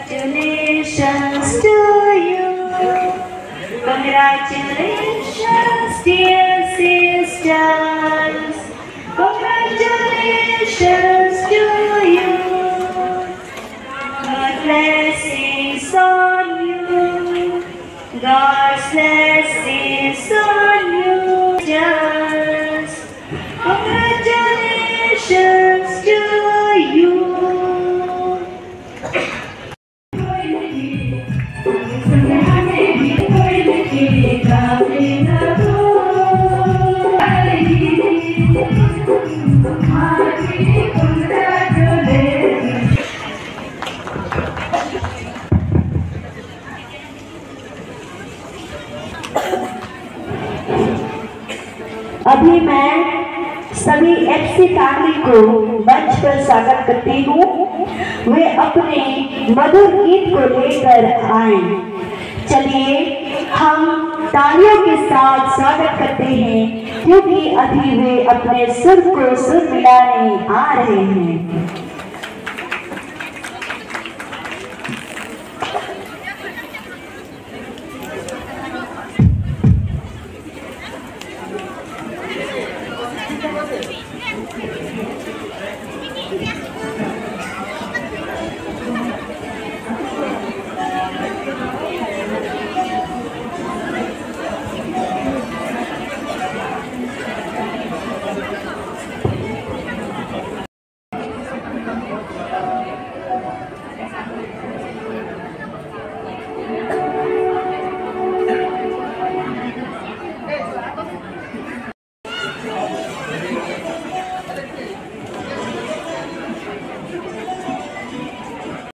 Congratulations to you. Congratulations, dear sisters. Congratulations to you. God blessings on you. God's blessings on you. Just congratulations to you. अभी मैं सभी FC family को मंच पर स्वागत करती हूँ। वे अपने मधुर गीत को लेकर आए। चलिए हम तालियों के साथ स्वागत करते हैं, क्योंकि अभी वे अपने सुर को सुर मिलाने आ रहे हैं।